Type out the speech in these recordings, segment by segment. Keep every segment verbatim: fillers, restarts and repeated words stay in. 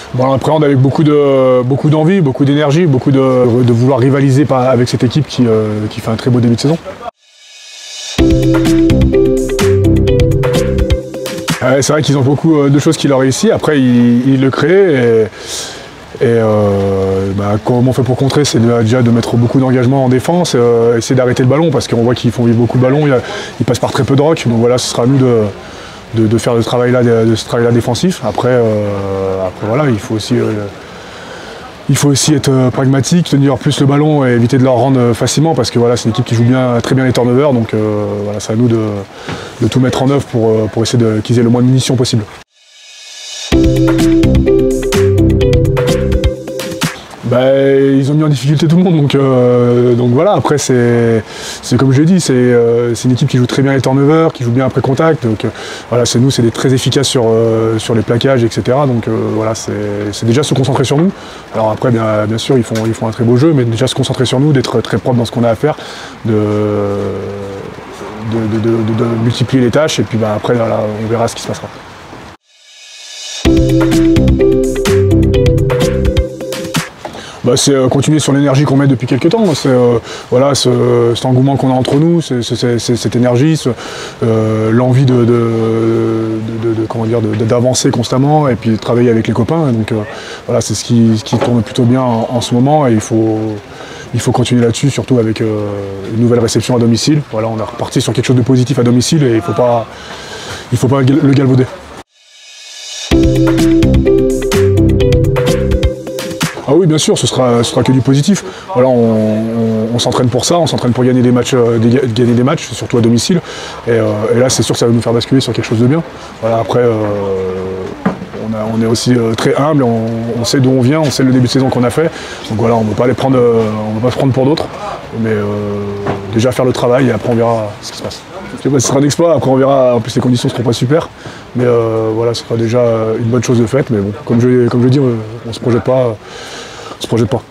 Bon, on appréhende avec beaucoup de beaucoup d'envie, beaucoup d'énergie, beaucoup de, de vouloir rivaliser avec cette équipe qui, euh, qui fait un très beau début de saison. Ouais, c'est vrai qu'ils ont beaucoup de choses qui leur réussissent, après ils, ils le créent. Et... Et euh, bah, comment on fait pour contrer, c'est déjà de mettre beaucoup d'engagement en défense, euh, essayer d'arrêter le ballon parce qu'on voit qu'ils font vivre beaucoup de ballons, ils, ils passent par très peu de rock, donc voilà, ce sera à nous de, de, de faire de ce travail-là de ce travail-là défensif. Après, euh, après voilà, il faut aussi, euh, il faut aussi être pragmatique, tenir plus le ballon et éviter de leur rendre facilement parce que voilà, c'est une équipe qui joue bien, très bien les turnovers, donc euh, voilà, c'est à nous de, de tout mettre en œuvre pour, pour essayer qu'ils aient le moins de munitions possible. Bah, ils ont mis en difficulté tout le monde, donc, euh, donc voilà, après c'est comme je l'ai dit, c'est euh, une équipe qui joue très bien les turnovers, qui joue bien après contact, donc euh, voilà, c'est nous, c'est très efficace sur, euh, sur les plaquages, et cetera. Donc euh, voilà, c'est déjà se concentrer sur nous. Alors après, bien, bien sûr, ils font, ils font un très beau jeu, mais déjà se concentrer sur nous, d'être très propre dans ce qu'on a à faire, de, de, de, de, de, de multiplier les tâches, et puis bah, après, là, on verra ce qui se passera. Bah, c'est euh, continuer sur l'énergie qu'on met depuis quelques temps. C'est euh, voilà, ce, cet engouement qu'on a entre nous, c est, c est, c est, cette énergie, euh, l'envie de, de, de, de, de comment dire, d'avancer constamment et puis de travailler avec les copains. Donc euh, voilà, c'est ce qui, ce qui tourne plutôt bien en, en ce moment et il faut, il faut continuer là-dessus, surtout avec euh, une nouvelle réception à domicile. Voilà, on est reparti sur quelque chose de positif à domicile et il ne faut pas, il faut pas le galvauder. Ah oui, bien sûr, ce sera, ce sera que du positif. Voilà, on, on, on s'entraîne pour ça, on s'entraîne pour gagner des matchs, euh, des, gagner des matchs, surtout à domicile. Et, euh, et là, c'est sûr que ça va nous faire basculer sur quelque chose de bien. Voilà, après, euh, on, a, on est aussi euh, très humble, on, on sait d'où on vient, on sait le début de saison qu'on a fait. Donc voilà, on ne va pas les prendre, euh, on va pas se prendre pour d'autres, mais euh, déjà faire le travail et après on verra ce qui se passe. Je sais pas, ce sera un exploit, après on verra, en plus les conditions ne seront pas super, mais euh, voilà, ce sera déjà une bonne chose de faite, mais bon, comme je, comme je dis, on ne se projette pas, on se projette pas.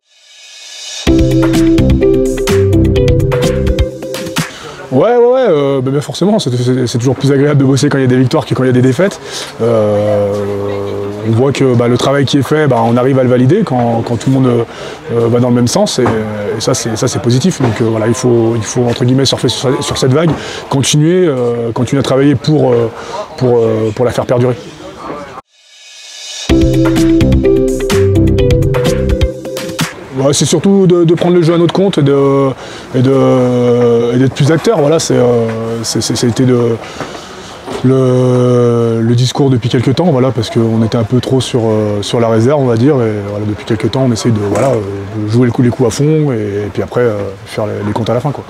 Ouais, ouais, ouais, euh, bah, forcément, c'est toujours plus agréable de bosser quand il y a des victoires que quand il y a des défaites. Euh, on voit que bah, le travail qui est fait, bah, on arrive à le valider quand, quand tout le monde euh, va dans le même sens, et, et ça c'est positif. Donc euh, voilà, il faut, il faut entre guillemets surfer sur, sur cette vague, continuer, euh, continuer à travailler pour, euh, pour, euh, pour la faire perdurer. Ouais, c'est surtout de, de prendre le jeu à notre compte et d'être de, plus acteur. Voilà, c'est euh, c'était de, le, le discours depuis quelques temps, voilà, parce qu'on était un peu trop sur, euh, sur la réserve, on va dire. Et voilà, depuis quelques temps, on essaye de, voilà, de jouer le coup, les coups à fond et, et puis après euh, faire les, les comptes à la fin, quoi.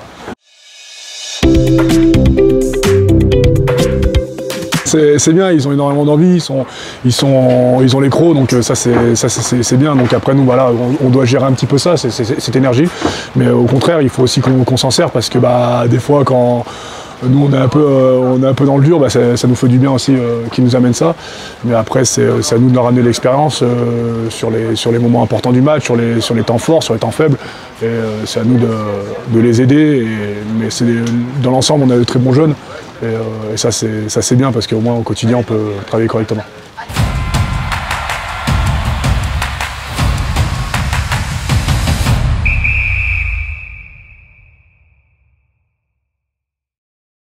C'est bien, ils ont énormément d'envie, ils, sont, ils, sont, ils ont les crocs, donc ça c'est bien. Donc après nous, voilà, on, on doit gérer un petit peu ça, c'est, cette énergie. Mais au contraire, il faut aussi qu'on qu'on s'en serve parce que bah, des fois, quand nous on est un peu, euh, on est un peu dans le dur, bah, ça, ça nous fait du bien aussi euh, qu'ils nous amènent ça. Mais après, c'est à nous de leur amener l'expérience euh, sur, les, sur les moments importants du match, sur les, sur les temps forts, sur les temps faibles. Et euh, c'est à nous de, de les aider. Et, mais dans l'ensemble, on a de très bons jeunes. Et, euh, et ça, c'est bien parce qu'au moins au quotidien, on peut travailler correctement.